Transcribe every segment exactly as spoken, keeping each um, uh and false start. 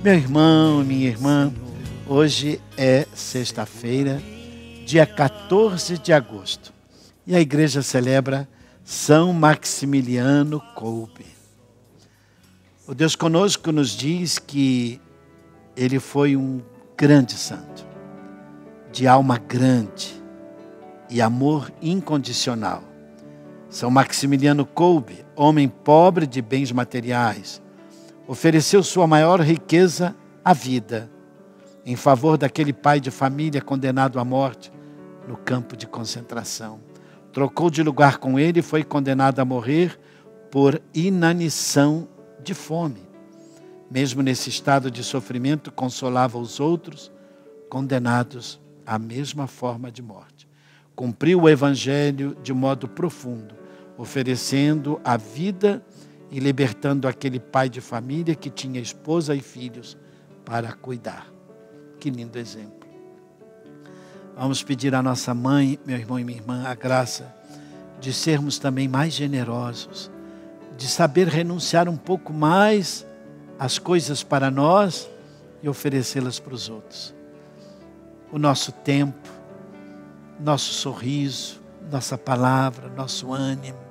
Meu irmão, minha irmã, hoje é sexta-feira, dia quatorze de agosto, e a igreja celebra São Maximiliano Kolbe. O Deus conosco nos diz que ele foi um grande santo, de alma grande e amor incondicional. São Maximiliano Kolbe, homem pobre de bens materiais, ofereceu sua maior riqueza à vida, em favor daquele pai de família condenado à morte no campo de concentração. Trocou de lugar com ele e foi condenado a morrer por inanição de fome. Mesmo nesse estado de sofrimento, consolava os outros, condenados à mesma forma de morte. Cumpriu o evangelho de modo profundo, oferecendo a vida e libertando aquele pai de família que tinha esposa e filhos para cuidar. Que lindo exemplo. Vamos pedir à nossa mãe, meu irmão e minha irmã, a graça de sermos também mais generosos, de saber renunciar um pouco mais às coisas para nós e oferecê-las para os outros. O nosso tempo, nosso sorriso, nossa palavra, nosso ânimo.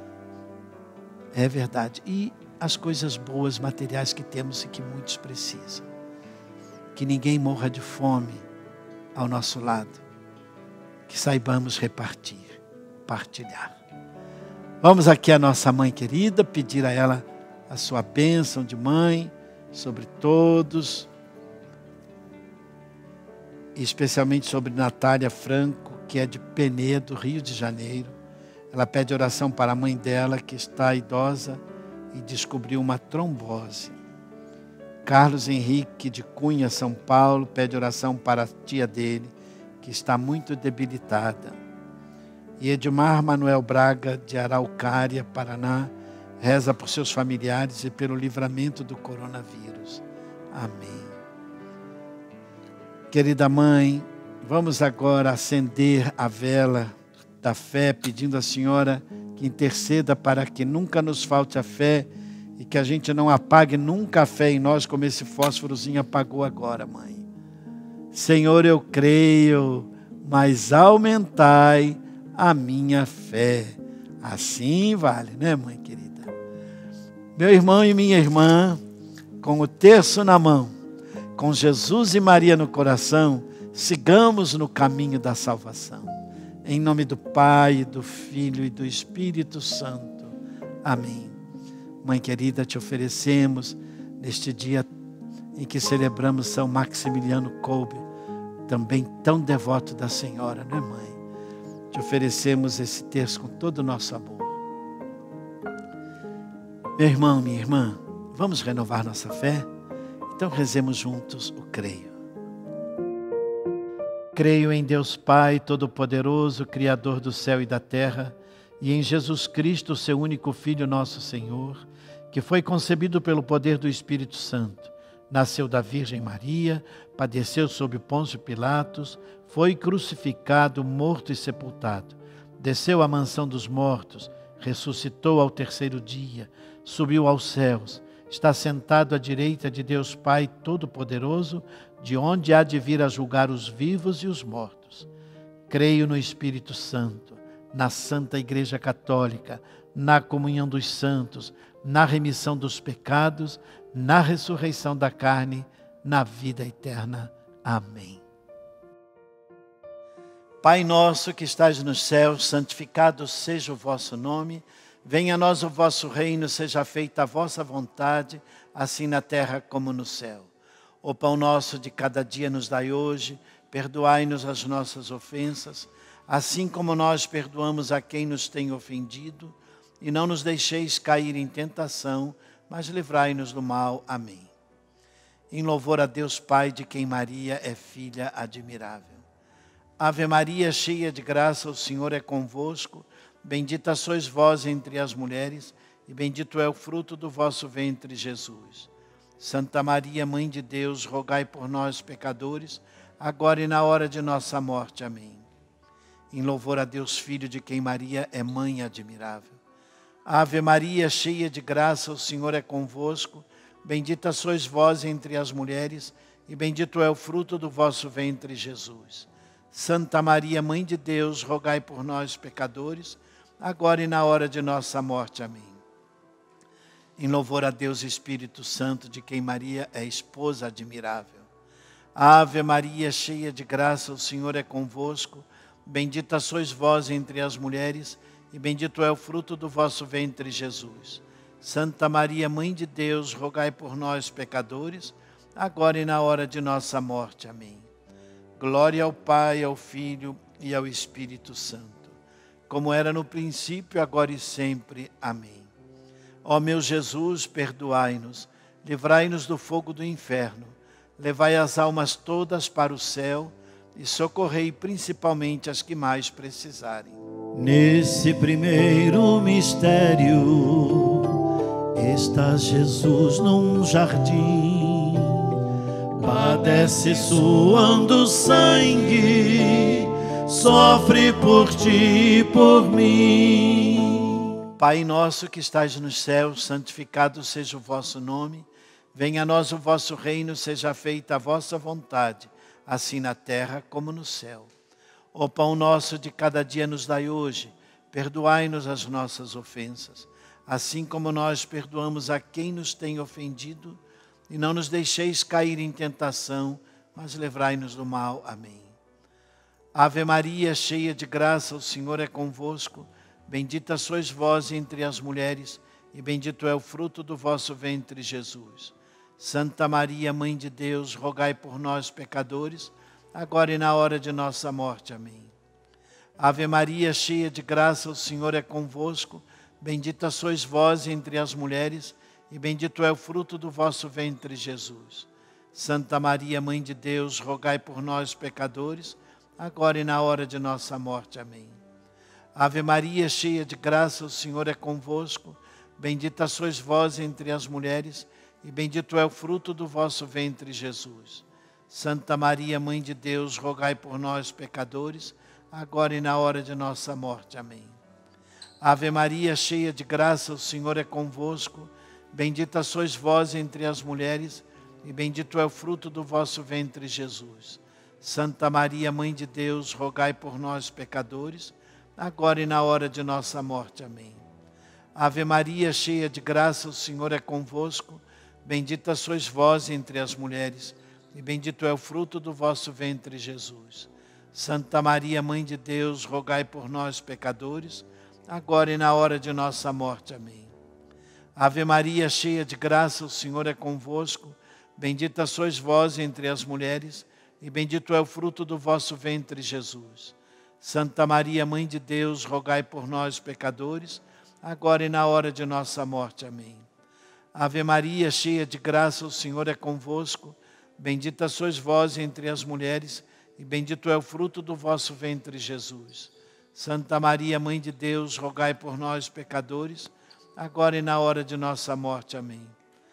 É verdade. E as coisas boas, materiais que temos e que muitos precisam. Que ninguém morra de fome ao nosso lado. Que saibamos repartir, partilhar. Vamos aqui à nossa mãe querida, pedir a ela a sua bênção de mãe sobre todos. E especialmente sobre Natália Franco, que é de Penedo, Rio de Janeiro. Ela pede oração para a mãe dela, que está idosa e descobriu uma trombose. Carlos Henrique de Cunha, São Paulo, pede oração para a tia dele, que está muito debilitada. E Edmar Manuel Braga, de Araucária, Paraná, reza por seus familiares e pelo livramento do coronavírus. Amém. Querida mãe, vamos agora acender a vela da fé, pedindo à Senhora que interceda para que nunca nos falte a fé e que a gente não apague nunca a fé em nós como esse fósforozinho apagou agora, mãe. Senhor, eu creio, mas aumentai a minha fé. Assim vale, né, mãe querida? Meu irmão e minha irmã, com o terço na mão, com Jesus e Maria no coração, sigamos no caminho da salvação. Em nome do Pai, do Filho e do Espírito Santo. Amém. Mãe querida, te oferecemos neste dia em que celebramos São Maximiliano Kolbe, também tão devoto da Senhora, não é, mãe? Te oferecemos esse terço com todo o nosso amor. Meu irmão, minha irmã, vamos renovar nossa fé? Então rezemos juntos o creio. Creio em Deus Pai Todo-Poderoso, Criador do céu e da terra, e em Jesus Cristo, seu único Filho, nosso Senhor, que foi concebido pelo poder do Espírito Santo, nasceu da Virgem Maria, padeceu sob Pôncio Pilatos, foi crucificado, morto e sepultado, desceu à mansão dos mortos, ressuscitou ao terceiro dia, subiu aos céus, está sentado à direita de Deus Pai Todo-Poderoso, de onde há de vir a julgar os vivos e os mortos. Creio no Espírito Santo, na Santa Igreja Católica, na comunhão dos santos, na remissão dos pecados, na ressurreição da carne, na vida eterna. Amém. Pai nosso que estais nos céus, santificado seja o vosso nome. Venha a nós o vosso reino, seja feita a vossa vontade, assim na terra como no céu. O pão nosso de cada dia nos dai hoje, perdoai-nos as nossas ofensas, assim como nós perdoamos a quem nos tem ofendido, e não nos deixeis cair em tentação, mas livrai-nos do mal. Amém. Em louvor a Deus Pai, de quem Maria é filha admirável. Ave Maria, cheia de graça, o Senhor é convosco, bendita sois vós entre as mulheres, e bendito é o fruto do vosso ventre, Jesus. Santa Maria, Mãe de Deus, rogai por nós, pecadores, agora e na hora de nossa morte. Amém. Em louvor a Deus Filho, de quem Maria é Mãe admirável. Ave Maria, cheia de graça, o Senhor é convosco, bendita sois vós entre as mulheres, e bendito é o fruto do vosso ventre, Jesus. Santa Maria, Mãe de Deus, rogai por nós, pecadores, agora e na hora de nossa morte. Amém. Em louvor a Deus Espírito Santo, de quem Maria é esposa admirável. Ave Maria, cheia de graça, o Senhor é convosco. Bendita sois vós entre as mulheres, e bendito é o fruto do vosso ventre, Jesus. Santa Maria, Mãe de Deus, rogai por nós, pecadores, agora e na hora de nossa morte. Amém. Glória ao Pai, ao Filho e ao Espírito Santo, como era no princípio, agora e sempre. Amém. Ó meu Jesus, perdoai-nos, livrai-nos do fogo do inferno, levai as almas todas para o céu e socorrei principalmente as que mais precisarem. Nesse primeiro mistério, está Jesus num jardim, padece suando sangue, sofre por ti e por mim. Pai nosso que estais nos céus, santificado seja o vosso nome. Venha a nós o vosso reino, seja feita a vossa vontade, assim na terra como no céu. O pão nosso de cada dia nos dai hoje, perdoai-nos as nossas ofensas, assim como nós perdoamos a quem nos tem ofendido, e não nos deixeis cair em tentação, mas livrai-nos do mal. Amém. Ave Maria, cheia de graça, o Senhor é convosco. Bendita sois vós entre as mulheres, e bendito é o fruto do vosso ventre, Jesus. Santa Maria, Mãe de Deus, rogai por nós, pecadores, agora e na hora de nossa morte. Amém. Ave Maria, cheia de graça, o Senhor é convosco. Bendita sois vós entre as mulheres, e bendito é o fruto do vosso ventre, Jesus. Santa Maria, Mãe de Deus, rogai por nós, pecadores, agora e na hora de nossa morte. Amém. Ave Maria, cheia de graça, o Senhor é convosco. Bendita sois vós entre as mulheres, e bendito é o fruto do vosso ventre, Jesus. Santa Maria, Mãe de Deus, rogai por nós, pecadores, agora e na hora de nossa morte. Amém. Ave Maria, cheia de graça, o Senhor é convosco. Bendita sois vós entre as mulheres, e bendito é o fruto do vosso ventre, Jesus. Santa Maria, Mãe de Deus, rogai por nós, pecadores, agora e na hora de nossa morte. Amém. Ave Maria, cheia de graça, o Senhor é convosco. Bendita sois vós entre as mulheres, e bendito é o fruto do vosso ventre, Jesus. Santa Maria, Mãe de Deus, rogai por nós, pecadores, agora e na hora de nossa morte. Amém. Ave Maria, cheia de graça, o Senhor é convosco. Bendita sois vós entre as mulheres, e bendito é o fruto do vosso ventre, Jesus. Santa Maria, Mãe de Deus, rogai por nós, pecadores, agora e na hora de nossa morte. Amém. Ave Maria, cheia de graça, o Senhor é convosco. Bendita sois vós entre as mulheres, e bendito é o fruto do vosso ventre, Jesus. Santa Maria, Mãe de Deus, rogai por nós, pecadores, agora e na hora de nossa morte. Amém.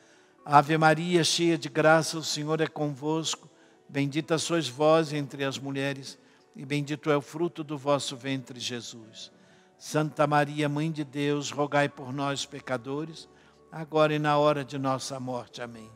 Ave Maria, cheia de graça, o Senhor é convosco. Bendita sois vós entre as mulheres, e bendito é o fruto do vosso ventre, Jesus. Santa Maria, Mãe de Deus, rogai por nós, pecadores, agora e na hora de nossa morte. Amém.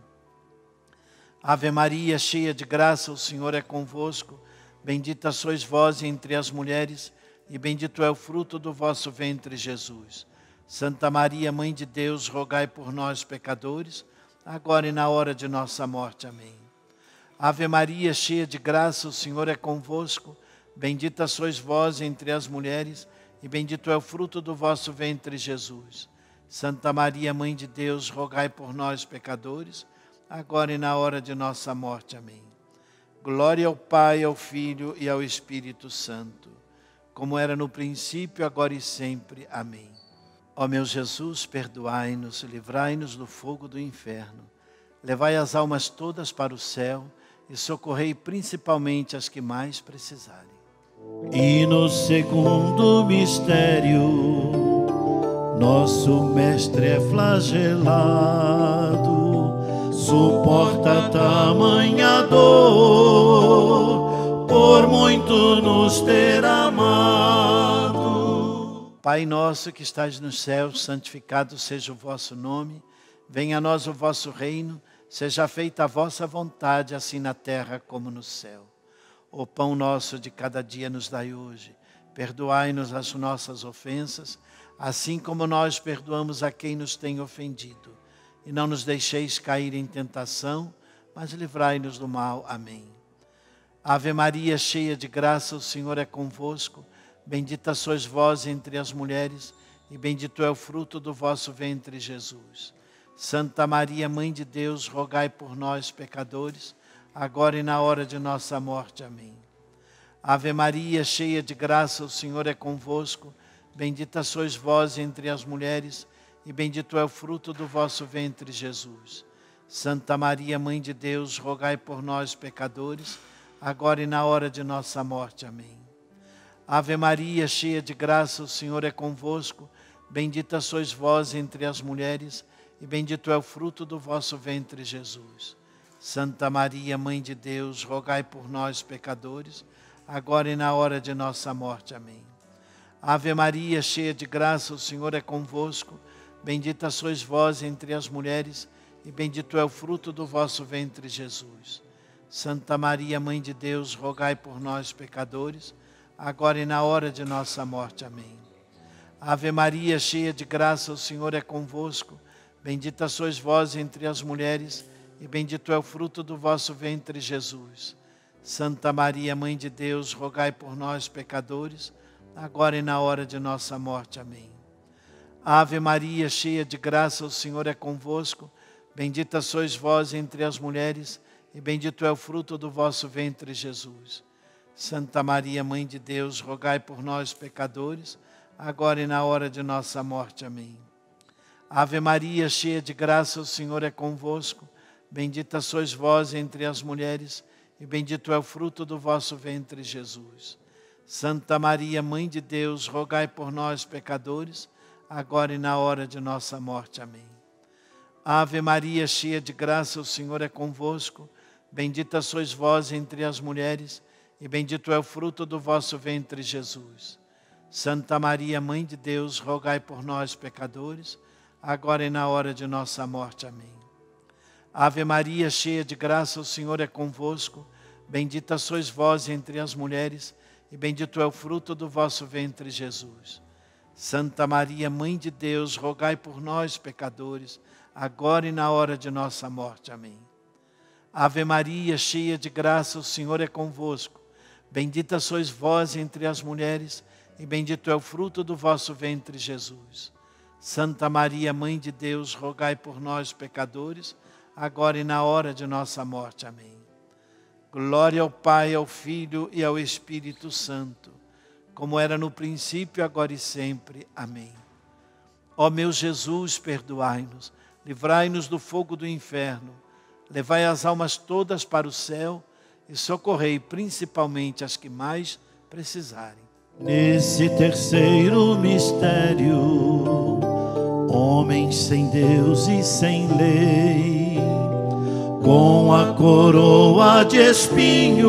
Ave Maria, cheia de graça, o Senhor é convosco. Bendita sois vós entre as mulheres, e bendito é o fruto do vosso ventre, Jesus. Santa Maria, Mãe de Deus, rogai por nós, pecadores, agora e na hora de nossa morte. Amém. Ave Maria, cheia de graça, o Senhor é convosco. Bendita sois vós entre as mulheres, e bendito é o fruto do vosso ventre, Jesus. Santa Maria, Mãe de Deus, rogai por nós, pecadores, agora e na hora de nossa morte. Amém. Glória ao Pai, ao Filho e ao Espírito Santo, como era no princípio, agora e sempre. Amém. Ó meu Jesus, perdoai-nos, livrai-nos do fogo do inferno, levai as almas todas para o céu e socorrei principalmente as que mais precisarem. E no segundo mistério, nosso mestre é flagelado, suporta tamanha dor, por muito nos ter amado. Pai nosso que estais nos céus, santificado seja o vosso nome. Venha a nós o vosso reino, seja feita a vossa vontade, assim na terra como no céu. O pão nosso de cada dia nos dai hoje. Perdoai-nos as nossas ofensas, assim como nós perdoamos a quem nos tem ofendido. E não nos deixeis cair em tentação, mas livrai-nos do mal. Amém. Ave Maria, cheia de graça, o Senhor é convosco. Bendita sois vós entre as mulheres, e bendito é o fruto do vosso ventre, Jesus. Santa Maria, Mãe de Deus, rogai por nós, pecadores, agora e na hora de nossa morte. Amém. Ave Maria, cheia de graça, o Senhor é convosco. Bendita sois vós entre as mulheres, e bendito é o fruto do vosso ventre, Jesus. Santa Maria, Mãe de Deus, rogai por nós, pecadores, agora e na hora de nossa morte. Amém. Ave Maria, cheia de graça, o Senhor é convosco. Bendita sois vós entre as mulheres, e bendito é o fruto do vosso ventre, Jesus. Santa Maria, Mãe de Deus, rogai por nós, pecadores, agora e na hora de nossa morte. Amém. Ave Maria, cheia de graça, o Senhor é convosco. Bendita sois vós entre as mulheres, e bendito é o fruto do vosso ventre, Jesus. Santa Maria, Mãe de Deus, rogai por nós, pecadores, agora e na hora de nossa morte. Amém. Ave Maria, cheia de graça, o Senhor é convosco. Bendita sois vós entre as mulheres, e bendito é o fruto do vosso ventre, Jesus. Santa Maria, Mãe de Deus, rogai por nós, pecadores, agora e na hora de nossa morte. Amém. Ave Maria, cheia de graça, o Senhor é convosco. Bendita sois vós entre as mulheres, e bendito é o fruto do vosso ventre, Jesus. Santa Maria, Mãe de Deus, rogai por nós, pecadores, agora e na hora de nossa morte. Amém. Ave Maria, cheia de graça, o Senhor é convosco. Bendita sois vós entre as mulheres, e bendito é o fruto do vosso ventre, Jesus. Santa Maria, Mãe de Deus, rogai por nós, pecadores, agora e na hora de nossa morte. Amém. Ave Maria, cheia de graça, o Senhor é convosco. Bendita sois vós entre as mulheres, e bendito é o fruto do vosso ventre, Jesus. Santa Maria, Mãe de Deus, rogai por nós, pecadores, agora e na hora de nossa morte. Amém. Ave Maria, cheia de graça, o Senhor é convosco. Bendita sois vós entre as mulheres, e bendito é o fruto do vosso ventre, Jesus. Santa Maria, Mãe de Deus, rogai por nós, pecadores, agora e na hora de nossa morte. Amém. Ave Maria, cheia de graça, o Senhor é convosco. Bendita sois vós entre as mulheres, e bendito é o fruto do vosso ventre, Jesus. Santa Maria, Mãe de Deus, rogai por nós, pecadores, agora e na hora de nossa morte. Amém. Glória ao Pai, ao Filho e ao Espírito Santo, como era no princípio, agora e sempre. Amém. Ó meu Jesus, perdoai-nos, livrai-nos do fogo do inferno, levai as almas todas para o céu e socorrei principalmente as que mais precisarem. Nesse terceiro mistério, homens sem Deus e sem lei, com a coroa de espinhos,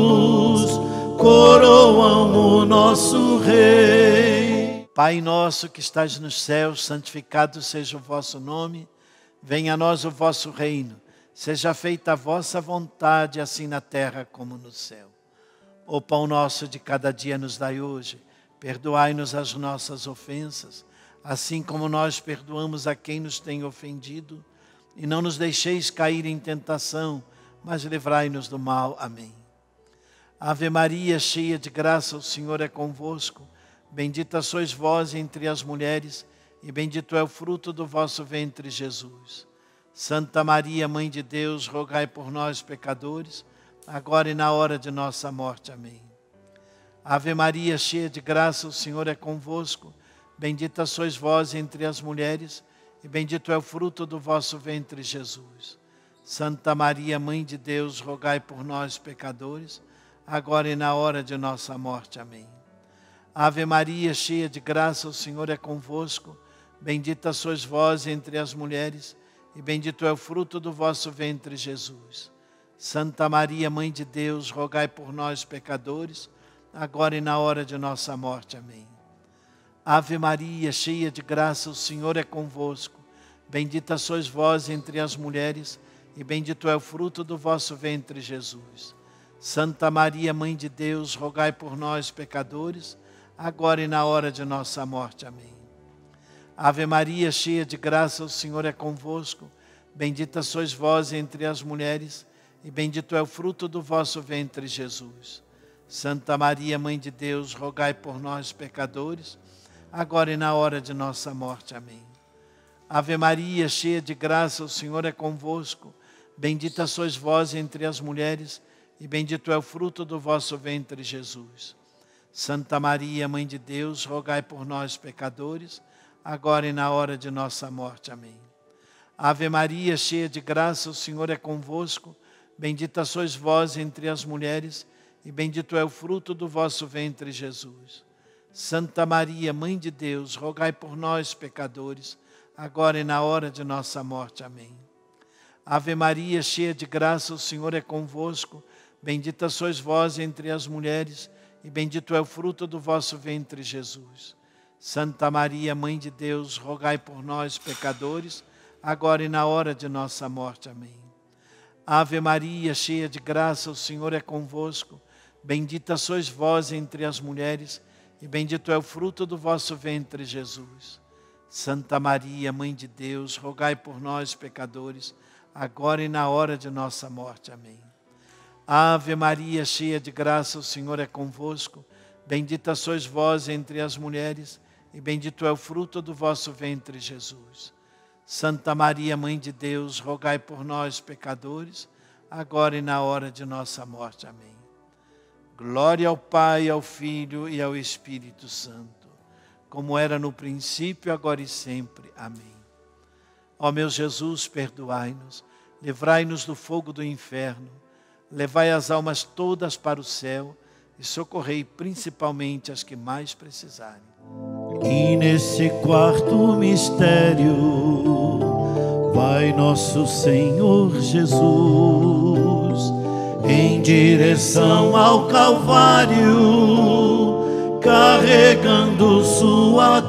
coroam o nosso Rei. Pai nosso que estás nos céus, santificado seja o vosso nome. Venha a nós o vosso reino. Seja feita a vossa vontade, assim na terra como no céu. O pão nosso de cada dia nos dai hoje. Perdoai-nos as nossas ofensas, assim como nós perdoamos a quem nos tem ofendido. E não nos deixeis cair em tentação, mas livrai-nos do mal. Amém. Ave Maria, cheia de graça, o Senhor é convosco. Bendita sois vós entre as mulheres, e bendito é o fruto do vosso ventre, Jesus. Santa Maria, Mãe de Deus, rogai por nós, pecadores, agora e na hora de nossa morte. Amém. Ave Maria, cheia de graça, o Senhor é convosco. Bendita sois vós entre as mulheres, e bendito é o fruto do vosso ventre, Jesus. Santa Maria, Mãe de Deus, rogai por nós, pecadores, agora e na hora de nossa morte. Amém. Ave Maria, cheia de graça, o Senhor é convosco. Bendita sois vós entre as mulheres, e bendito é o fruto do vosso ventre, Jesus. Santa Maria, Mãe de Deus, rogai por nós, pecadores, agora e na hora de nossa morte. Amém. Ave Maria, cheia de graça, o Senhor é convosco. bendita sois vós entre as mulheres, e bendito é o fruto do vosso ventre, Jesus. Santa Maria, Mãe de Deus, rogai por nós, pecadores, agora e na hora de nossa morte. Amém. Ave Maria, cheia de graça, o Senhor é convosco. Bendita sois vós entre as mulheres, e bendito é o fruto do vosso ventre, Jesus. Santa Maria, Mãe de Deus, rogai por nós, pecadores, agora e na hora de nossa morte. Amém. Ave Maria, cheia de graça, o Senhor é convosco. Bendita sois vós entre as mulheres, e bendito é o fruto do vosso ventre, Jesus. Santa Maria, Mãe de Deus, rogai por nós, pecadores, agora e na hora de nossa morte. Amém. Ave Maria, cheia de graça, o Senhor é convosco. Bendita sois vós entre as mulheres, e bendito é o fruto do vosso ventre, Jesus. Santa Maria, Mãe de Deus, rogai por nós, pecadores, agora e na hora de nossa morte. Amém. Ave Maria, cheia de graça, o Senhor é convosco. Bendita sois vós entre as mulheres, e bendito é o fruto do vosso ventre, Jesus. Santa Maria, Mãe de Deus, rogai por nós, pecadores, agora e na hora de nossa morte. Amém. Ave Maria, cheia de graça, o Senhor é convosco. Bendita sois vós entre as mulheres, e bendito é o fruto do vosso ventre, Jesus. Santa Maria, Mãe de Deus, rogai por nós, pecadores, agora e na hora de nossa morte. Amém. Ave Maria, cheia de graça, o Senhor é convosco. Bendita sois vós entre as mulheres, e bendito é o fruto do vosso ventre, Jesus. Santa Maria, Mãe de Deus, rogai por nós, pecadores, agora e na hora de nossa morte. Amém. Glória ao Pai, ao Filho e ao Espírito Santo, como era no princípio, agora e sempre. Amém. Ó meu Jesus, perdoai-nos, livrai-nos do fogo do inferno, levai as almas todas para o céu e socorrei principalmente as que mais precisarem. E nesse quarto mistério, vai nosso Senhor Jesus em direção ao Calvário, carregando sua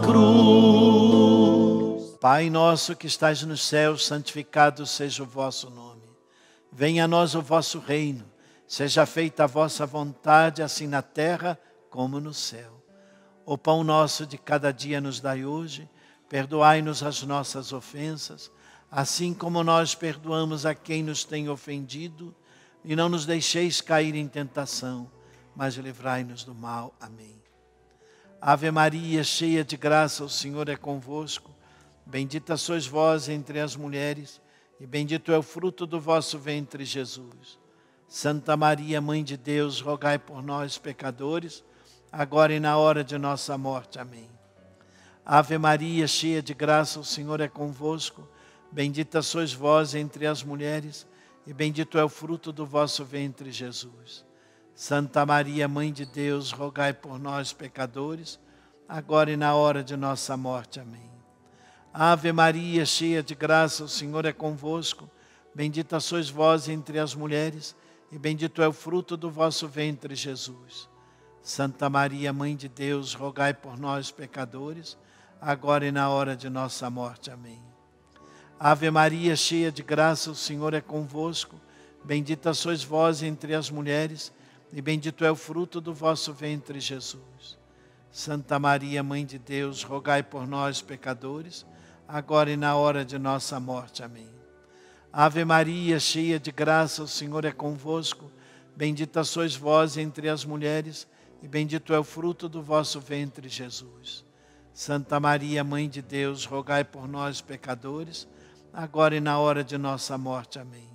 cruz. Pai nosso que estais nos céus, santificado seja o vosso nome. Venha a nós o vosso reino, seja feita a vossa vontade, assim na terra como no céu. O pão nosso de cada dia nos dai hoje, perdoai-nos as nossas ofensas, assim como nós perdoamos a quem nos tem ofendido, e não nos deixeis cair em tentação, mas livrai-nos do mal. Amém. Ave Maria, cheia de graça, o Senhor é convosco. Bendita sois vós entre as mulheres, e bendito é o fruto do vosso ventre, Jesus. Santa Maria, Mãe de Deus, rogai por nós, pecadores, agora e na hora de nossa morte. Amém. Ave Maria, cheia de graça, o Senhor é convosco. Bendita sois vós entre as mulheres, e bendito é o fruto do vosso ventre, Jesus. Santa Maria, Mãe de Deus, rogai por nós, pecadores, agora e na hora de nossa morte. Amém. Ave Maria, cheia de graça, o Senhor é convosco. Bendita sois vós entre as mulheres, e bendito é o fruto do vosso ventre, Jesus. Santa Maria, Mãe de Deus, rogai por nós, pecadores, agora e na hora de nossa morte. Amém. Ave Maria, cheia de graça, o Senhor é convosco. Bendita sois vós entre as mulheres, e bendito é o fruto do vosso ventre, Jesus. Santa Maria, Mãe de Deus, rogai por nós, pecadores, agora e na hora de nossa morte. Amém. Ave Maria, cheia de graça, o Senhor é convosco. Bendita sois vós entre as mulheres, e bendito é o fruto do vosso ventre, Jesus. Santa Maria, Mãe de Deus, rogai por nós, pecadores, agora e na hora de nossa morte. Amém.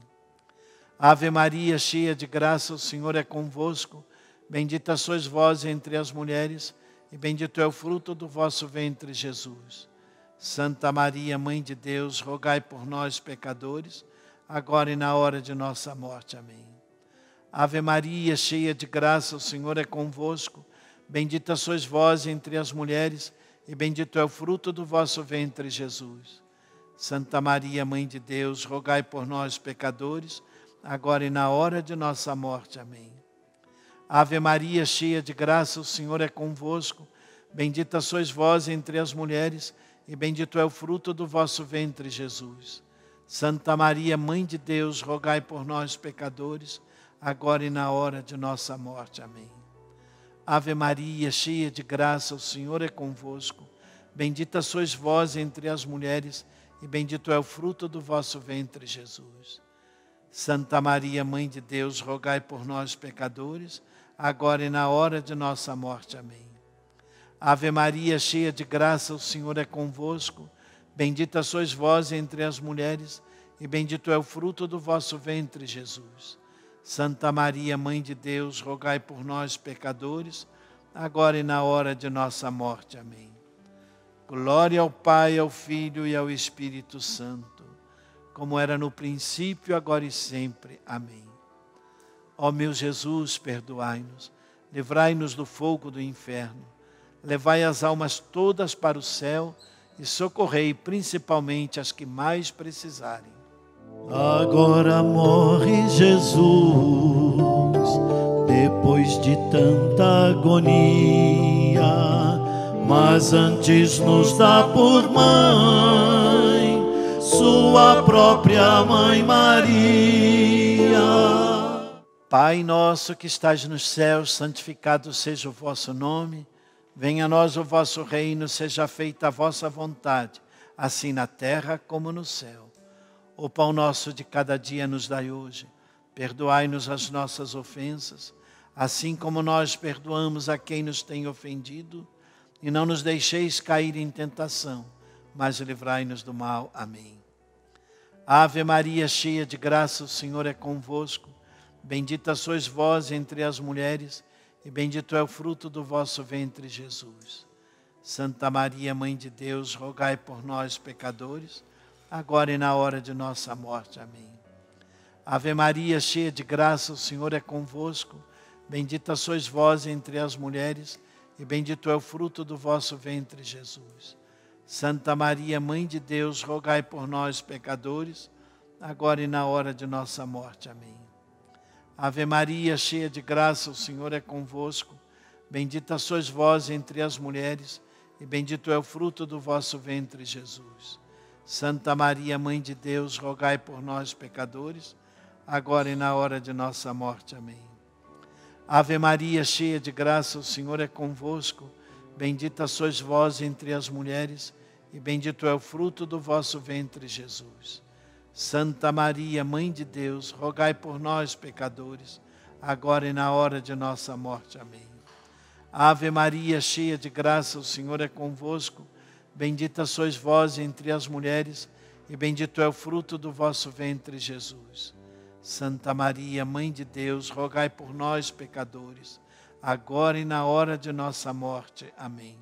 Ave Maria, cheia de graça, o Senhor é convosco. Bendita sois vós entre as mulheres, e bendito é o fruto do vosso ventre, Jesus. Santa Maria, Mãe de Deus, rogai por nós, pecadores, agora e na hora de nossa morte. Amém. Ave Maria, cheia de graça, o Senhor é convosco. Bendita sois vós entre as mulheres, e bendito é o fruto do vosso ventre, Jesus. Santa Maria, Mãe de Deus, rogai por nós, pecadores, agora e na hora de nossa morte. Amém. Ave Maria, cheia de graça, o Senhor é convosco. Bendita sois vós entre as mulheres, e bendito é o fruto do vosso ventre, Jesus. Santa Maria, Mãe de Deus, rogai por nós, pecadores, agora e na hora de nossa morte. Amém. Ave Maria, cheia de graça, o Senhor é convosco. Bendita sois vós entre as mulheres, e bendito é o fruto do vosso ventre, Jesus. Santa Maria, Mãe de Deus, rogai por nós, pecadores, agora e na hora de nossa morte. Amém. Ave Maria, cheia de graça, o Senhor é convosco. Bendita sois vós entre as mulheres, e bendito é o fruto do vosso ventre, Jesus. Santa Maria, Mãe de Deus, rogai por nós, pecadores, agora e na hora de nossa morte. Amém. Glória ao Pai, ao Filho e ao Espírito Santo, como era no princípio, agora e sempre. Amém. Ó meu Jesus, perdoai-nos, livrai-nos do fogo do inferno, levai as almas todas para o céu e socorrei principalmente as que mais precisarem. Agora morre Jesus, depois de tanta agonia, mas antes nos dá por mãe, sua própria Mãe Maria. Pai nosso que estás nos céus, santificado seja o vosso nome. Venha a nós o vosso reino, seja feita a vossa vontade, assim na terra como no céu. O pão nosso de cada dia nos dai hoje. Perdoai-nos as nossas ofensas, assim como nós perdoamos a quem nos tem ofendido. E não nos deixeis cair em tentação, mas livrai-nos do mal. Amém. Ave Maria, cheia de graça, o Senhor é convosco. Bendita sois vós entre as mulheres, e bendito é o fruto do vosso ventre, Jesus. Santa Maria, Mãe de Deus, rogai por nós, pecadores, agora e na hora de nossa morte. Amém. Ave Maria, cheia de graça, o Senhor é convosco. Bendita sois vós entre as mulheres, e bendito é o fruto do vosso ventre, Jesus. Santa Maria, Mãe de Deus, rogai por nós, pecadores, agora e na hora de nossa morte. Amém. Ave Maria, cheia de graça, o Senhor é convosco. Bendita sois vós entre as mulheres, e bendito é o fruto do vosso ventre, Jesus. Santa Maria, Mãe de Deus, rogai por nós, pecadores, agora e na hora de nossa morte. Amém. Ave Maria, cheia de graça, o Senhor é convosco. Bendita sois vós entre as mulheres, e bendito é o fruto do vosso ventre, Jesus. Santa Maria, Mãe de Deus, rogai por nós, pecadores, agora e na hora de nossa morte. Amém. Ave Maria, cheia de graça, o Senhor é convosco. Bendita sois vós entre as mulheres, e bendito é o fruto do vosso ventre, Jesus. Santa Maria, Mãe de Deus, rogai por nós, pecadores, agora e na hora de nossa morte. Amém.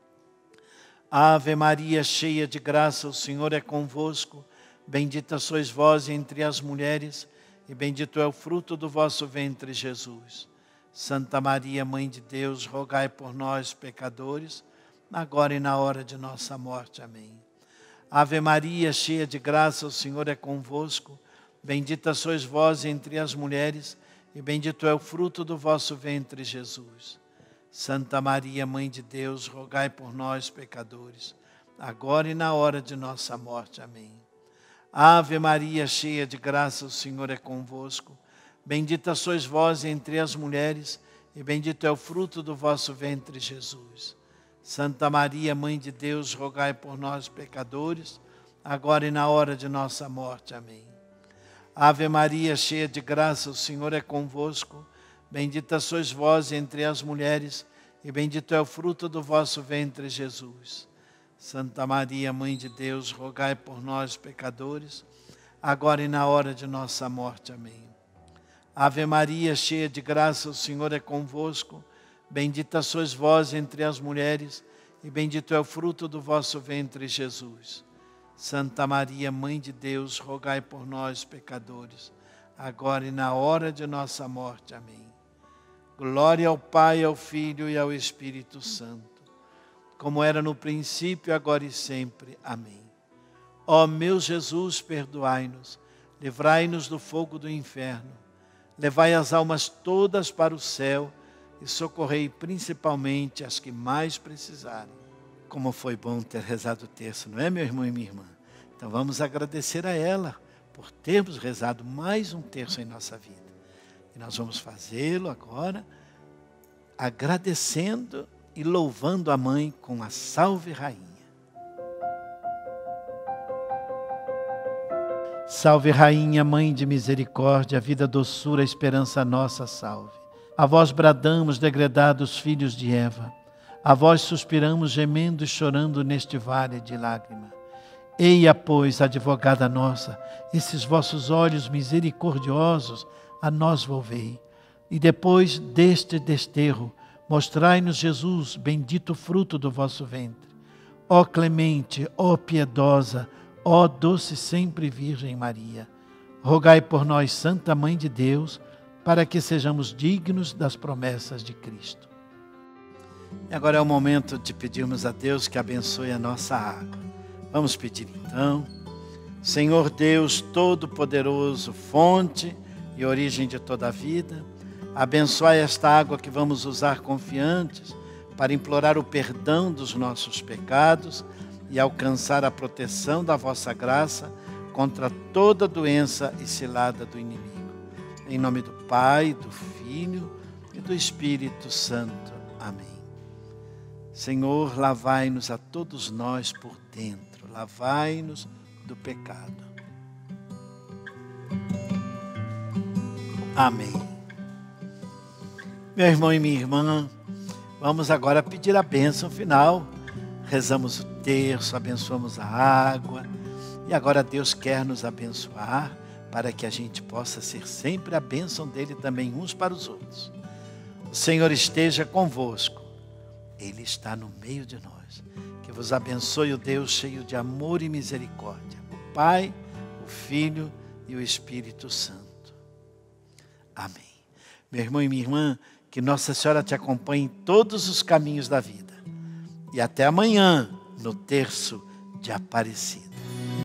Ave Maria, cheia de graça, o Senhor é convosco. Bendita sois vós entre as mulheres, e bendito é o fruto do vosso ventre, Jesus. Santa Maria, Mãe de Deus, rogai por nós, pecadores, agora e na hora de nossa morte. Amém. Ave Maria, cheia de graça, o Senhor é convosco. Bendita sois vós entre as mulheres, e bendito é o fruto do vosso ventre, Jesus. Santa Maria, Mãe de Deus, rogai por nós, pecadores, agora e na hora de nossa morte. Amém. Ave Maria, cheia de graça, o Senhor é convosco. Bendita sois vós entre as mulheres, e bendito é o fruto do vosso ventre, Jesus. Santa Maria, Mãe de Deus, rogai por nós, pecadores, agora e na hora de nossa morte. Amém. Ave Maria, cheia de graça, o Senhor é convosco. Bendita sois vós entre as mulheres, e bendito é o fruto do vosso ventre, Jesus. Santa Maria, Mãe de Deus, rogai por nós, pecadores, agora e na hora de nossa morte. Amém. Ave Maria, cheia de graça, o Senhor é convosco. Bendita sois vós entre as mulheres, e bendito é o fruto do vosso ventre, Jesus. Santa Maria, Mãe de Deus, rogai por nós, pecadores, agora e na hora de nossa morte. Amém. Glória ao Pai, ao Filho e ao Espírito Santo, como era no princípio, agora e sempre. Amém. Ó meu Jesus, perdoai-nos, livrai-nos do fogo do inferno, levai as almas todas para o céu e socorrei principalmente as que mais precisarem. como foi bom ter rezado o terço, não é, meu irmão e minha irmã? Então vamos agradecer a ela por termos rezado mais um terço em nossa vida. E nós vamos fazê-lo agora, agradecendo e louvando a Mãe com a Salve Rainha. Salve Rainha, Mãe de misericórdia, vida, doçura, esperança nossa, salve. A vós bradamos, degredados filhos de Eva. A vós suspiramos, gemendo e chorando neste vale de lágrima. Eia, pois, advogada nossa, esses vossos olhos misericordiosos a nós volvei. E depois deste desterro, mostrai-nos Jesus, bendito fruto do vosso ventre. Ó clemente, ó piedosa, ó doce sempre Virgem Maria, rogai por nós, Santa Mãe de Deus, para que sejamos dignos das promessas de Cristo. E agora é o momento de pedirmos a Deus que abençoe a nossa água. Vamos pedir então. Senhor Deus Todo-Poderoso, fonte e origem de toda a vida, abençoai esta água que vamos usar confiantes para implorar o perdão dos nossos pecados e alcançar a proteção da vossa graça contra toda doença e cilada do inimigo. Em nome do Pai, do Filho e do Espírito Santo. Amém. Senhor, lavai-nos a todos nós por dentro, lavai-nos do pecado. Amém. Meu irmão e minha irmã, vamos agora pedir a bênção final. Rezamos o terço, abençoamos a água. E agora Deus quer nos abençoar para que a gente possa ser sempre a bênção dele também uns para os outros. O Senhor esteja convosco. Ele está no meio de nós. Que vos abençoe o Deus cheio de amor e misericórdia. O Pai, o Filho e o Espírito Santo. Amém. Meu irmão e minha irmã, que Nossa Senhora te acompanhe em todos os caminhos da vida. E até amanhã, no terço de Aparecida.